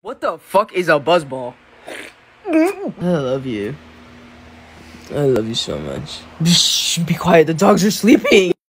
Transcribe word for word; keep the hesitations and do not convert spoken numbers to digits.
What the fuck is a buzzball? I love you. I love you so much. Shh, be quiet, the dogs are sleeping.